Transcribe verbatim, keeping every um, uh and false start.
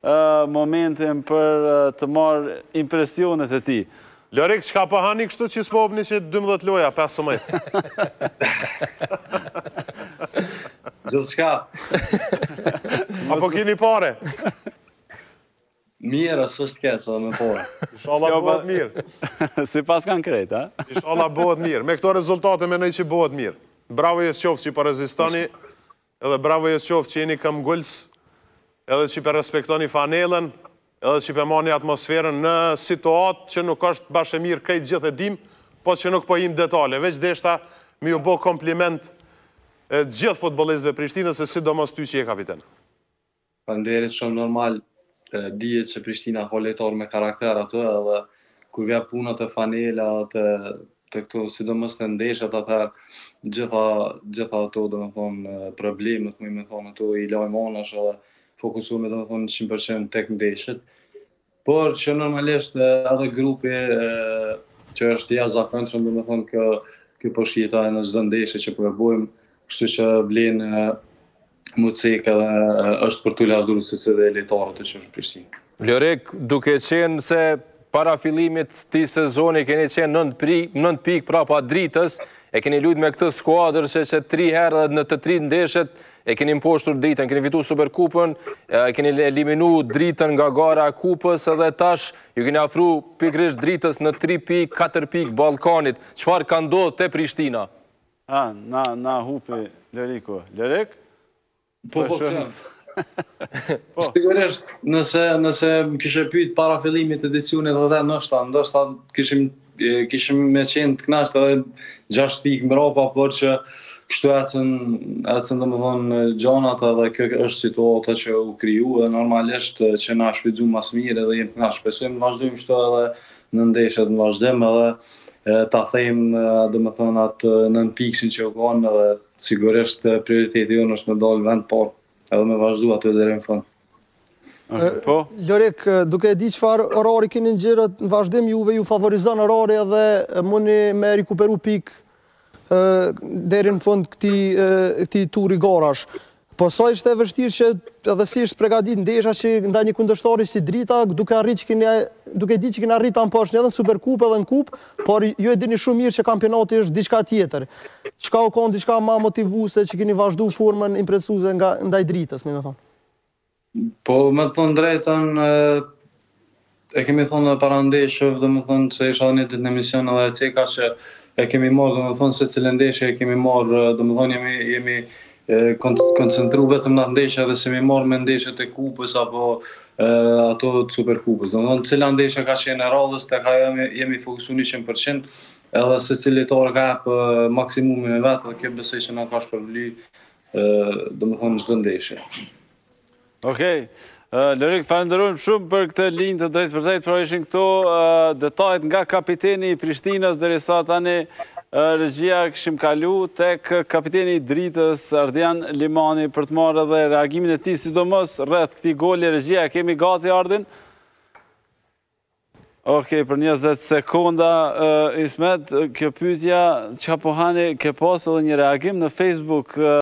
momentin për të marrë impresionet e ti. Lorik, qka po hani kështu që s'po obni që dymbëdhjetë loja, pesëmbëdhjetë? Gjithë shka. Apo kini pare? Mirë, së është kesë, dhe me pare. Inshallah bëhet mirë. Si pas kanë krejt, ha? Inshallah bëhet mirë. Me këto rezultate menoj që bëhet mirë. Bravo jesë qoftë që për rezistoni, edhe bravo jesë qoftë që jeni këm gullës, edhe që për respektoni fanelën, edhe që për mani atmosferën në situatë që nuk është bashkë mirë krejt gjithë e dim, po që nuk po im detale. Veç deshta mi ju bo kompliment gjithë futbolistëve Prishtinës, e sidomos ty që je kapiten. Faleminderit shumë normal, dihet që Prishtina ka lojtar me karakter ato, edhe kur vjen puna të fanela, të të këto sidomos në ndeshjet atëherë gjitha gjitha ato domethënë problemet, më më thonë ato i lajm anash edhe fokusohemi domethënë njëqind përqind tek ndeshjet. Por që normalisht edhe grupi që është jashtëzakonshëm domethënë kë ky po shitoj në çdo ndeshje që po e bëjmë, kështu që vlen Mucek edhe është për t'u lavdëruar se se dhe lojtarët që është Prishtinë. Lorik, duke qenë se para fillimit të sezoni keni qenë nënt pikë prapa dritës, e keni luajtur me këtë skuadër që që tri herë dhe në të tri ndeshjet e keni mposhtur dritën, keni fituar Superkupën, e keni eliminu dritën nga gara e kupës edhe tash ju keni afru pikërisht dritës në tri pikë, katër pikë Ballkanit. Çfarë ka ndodhur te Prishtina? Ah, na na hupi Loriku. Lorik? Po, po, po. Sigurisht, nëse nëse më kishe pyet para fillimit të edicionit edhe ndoshta, ndoshta kishim kishim me qenë të kënaqur edhe gjashtë pikë mbrapa, por që kështu ecën ecën domethënë gjanat edhe kjo është situata që u kriju dhe normalisht që na shfrytëzuam mas mirë edhe jemi të kënaqur. Besojmë vazhdojmë kështu edhe në ndeshjet në vazhdim edhe ta thejmë domethënë atë nën pikën që u kanë edhe sigurisht prioriteti jonë është me dalë vend parë, edhe me vazhdu aty deri në fund. Po. Lorik, duke e di çfarë orari keni nxjerrë në vazhdim, juve ju favorizon orari edhe mundi me rikuperu pikë deri në fund këtij këtij turi garash. Po sa ishte e vështirë që edhe si është përgatit ndesha që ndaj një kundërshtari si Drita, duke arrit që keni duke di që keni arrit ta mposhni edhe në Superkupë edhe në Kupë, por ju e dini shumë mirë që kampionati është diçka tjetër. Çka u kon diçka më motivuese që keni vazhdu formën impresuese nga ndaj Dritës, më thonë? Po, me të thonë drejtën, e kemi thonë para ndeshjeve, domethënë se isha një ditë në emision edhe ceka që e kemi marrë, domethënë se cilë ndeshje e kemi marrë, domethënë jemi jemi koncentru vetëm në ndeshje dhe se mi marrë me ndeshjet e kupës apo ato të Superkupës. Domethënë cila ndeshje ka qenë e radhës, tek ajo jemi jemi fokusuar njëqind përqind, edhe se cili lojtar ka hap maksimumin e vet dhe kjo besoj që na ka shpërbly domethënë çdo ndeshje. Okej. Lorik, falenderojmë shumë për këtë linjë të drejtë për drejtë, pra ishin këto detajet nga kapiteni i Prishtinës, derisa tani regjia kishim kalu tek kapiteni i Dritës, Ardian Limani, për të marrë edhe reagimin e tij, sidomos rreth këtij goli. Regjia, kemi gati Ardin? Okej, për njëzet sekonda, Ismet, kjo pyetja çka po hani, ke pas edhe një reagim në Facebook